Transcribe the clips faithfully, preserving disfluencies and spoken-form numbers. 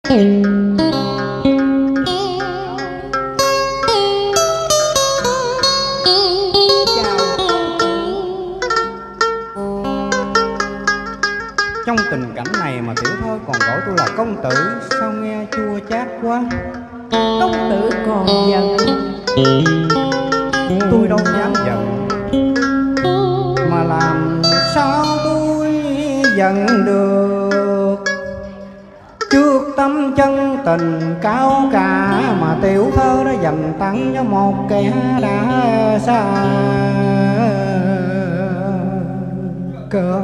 Trong tình cảnh này mà tiểu thơ còn gọi tôi là công tử, sao nghe chua chát quá. Công tử còn giận? Tôi đâu dám giận, mà làm sao tôi giận được. Trước tấm chân tình cao cả mà tiểu thơ đã dành tặng cho một kẻ đã xa cơ,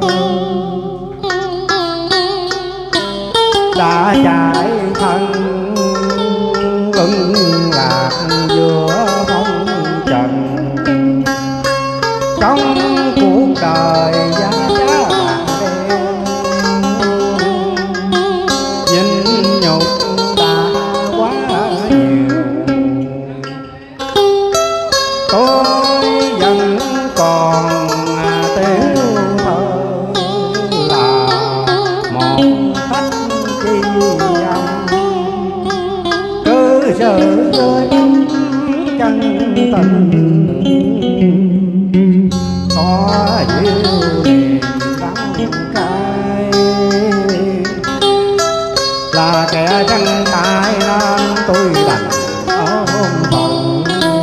đã trải thân ưng lạc giữa phong trần. Trong cuộc đời giá giá bạc đen, nhịn nhục đã quá nhiều. Tôi vẫn còn tiểu thơ là một khách chi âm, cứ sự rơi bóng chân tình có duyên niềm đắng cay. Là kẻ chân tay nên tôi đành ôm hận.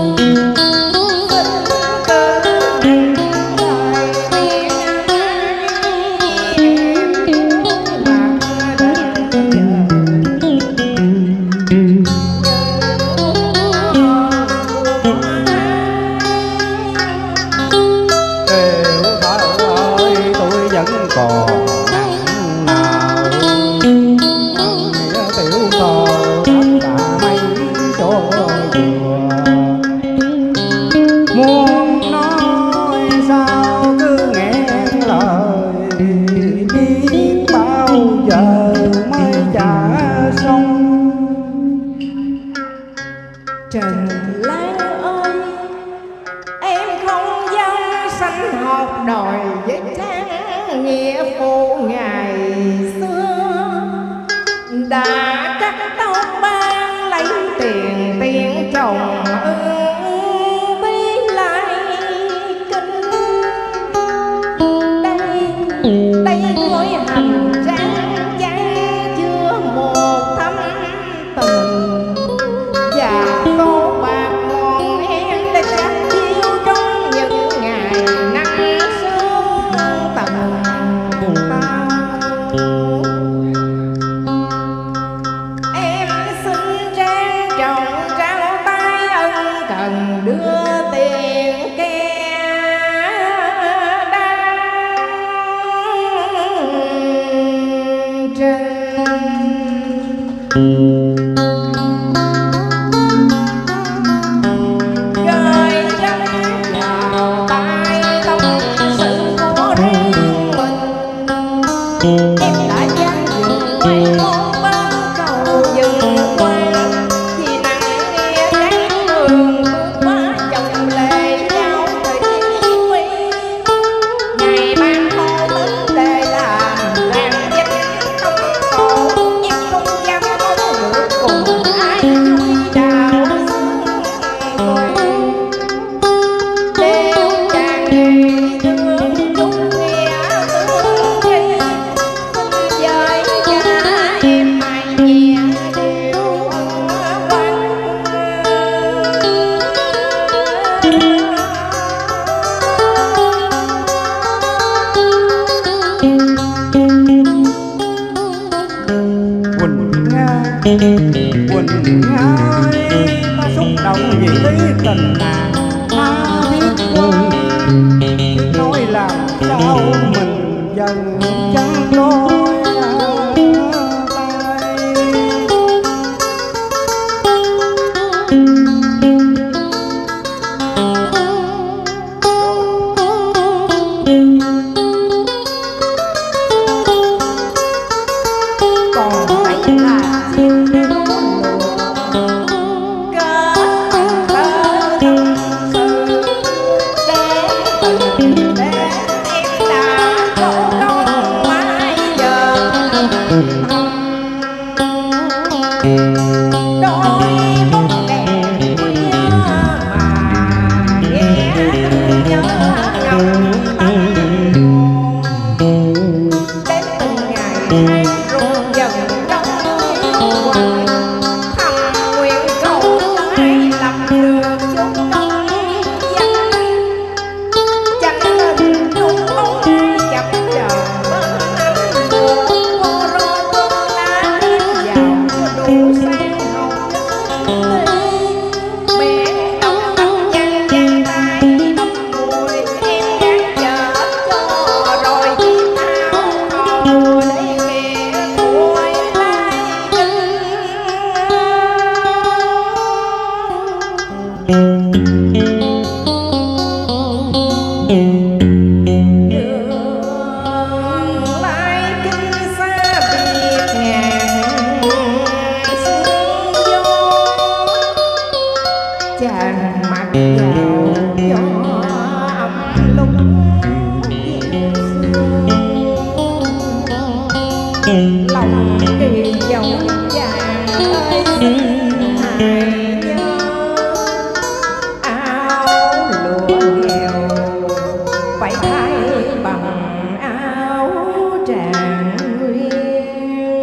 Còn nặng nào tiểu thơ đã mấy chỗ vừa, muốn nói sao cứ nghẹn lời, biết bao giờ mới trả xong. Trần Lan ơi, em không dám sanh học đòi với trang nghĩa phụ ngày xưa, đã cắt tóc ban lấy tiền tiền chồng ưng bí lại kinh. Đây đây ngôi hành trang trang chứa một thâm tình, và tô bạc mòn em đã chắc chiêu trong những ngày nắng sương tận. Em xin trang trọng trao tay ân cần đưa tiền kẻ đang trên. Gửi chân vào tay tông sự của riêng mình, em đã dám dừng quay con bên cầu dừng qua, vì nặng nghe cánh đường bước qua dòng lệ giao thủy quy. Ngày ban hồ tính để làm ràng danh không tổ, nhưng không dám mong được cùng ai chui đào xương quay. Đeo chàng nghề thương chung nghĩa thương khi dời cha em mai nhẹ điều quanh. Quỳnh Nga, Quỳnh Nga ơi, ta xúc động vì lý tình nàng tha thiết quá. Biết nói làm sao mình dần chẳng đôi tay. Còn phải là chim đeo lụa, kết thành thơ tâm sự, để tình để em đã có câu đôi bóng đèn khuya mà nghe nhớ ngầm tâm đến từng ngày tháng rung dần trong quanh thầm nguyện cầu ai làm được chung công danh chẳng hình chung bóng ai chập chờ bên anh buồn cô rô bước lá vào cho đủ sáng hồng mẹ đóng tóc chăn chăn tay bắp mùi em đang chờ cho rồi chiếc áo màu để kẻ cuối lai đường lai kinh xa biệt ngàn sương gió chàng mặc vào gió ấm lúc lòng kỳ vọng chàng ơi xin hãy nhớ áo lụa nghèo phải thay bằng áo tràng nguyên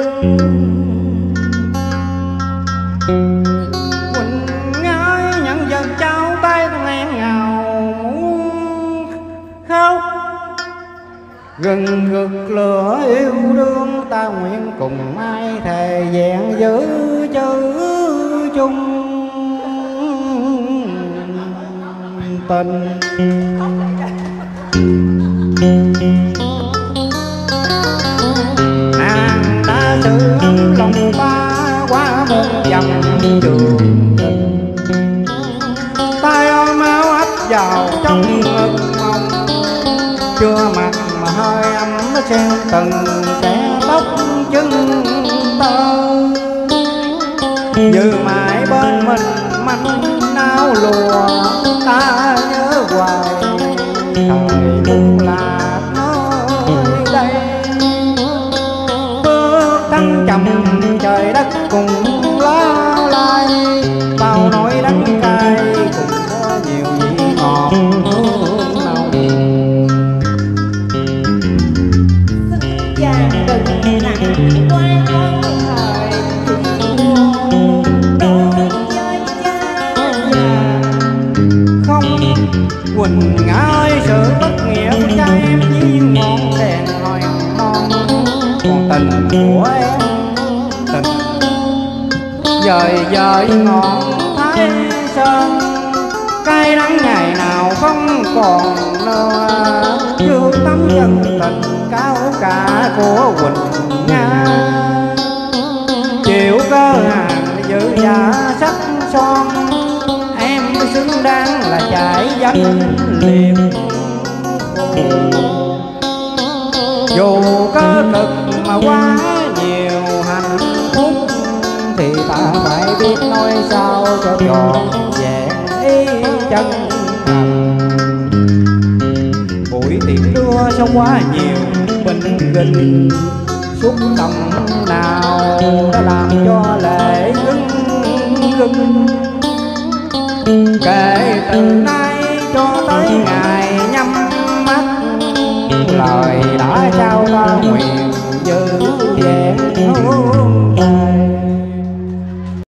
Quỳnh ơi nhận dần trao tay con em ngào muốn khóc gần gực lửa yêu đương ta nguyện cùng ai thề vẹn giữ chữ chung tình nàng đã giữ ấm lòng ta qua một dặm trường tình tay ôm áo ấp vào trong ngực mong chưa mặt mà hơi ấm xen từng kẻ tóc chân tơ như mãi bên mình manh áo lùa ta nhớ hoài thời buồn lạc nơi đây bước thăng trầm trời đất cùng lao lai bao nỗi đắng cay cùng có nhiều vị ngọt hương nồng chàng đừng nặng quan thời đôi với cha già không Quỳnh ơi sự bất nghĩa của cha em như ngọn đèn hồi non còn tình của em tình dời dời ngọn thái sơn cay đắng ngày nào không còn nữa chưa tấm chân tình cao cả của Quỳnh Nga chịu cơ hàng giữ giả sắc son em xứng đáng là trải danh liệt dù có cực mà quá nhiều hạnh phúc thì ta phải biết nói sao cho trọn vẹn ý chân thành buổi tiệc đưa sao quá nhiều bình gình xúc động nào đã làm cho lệ ngưng ngưng kể từ nay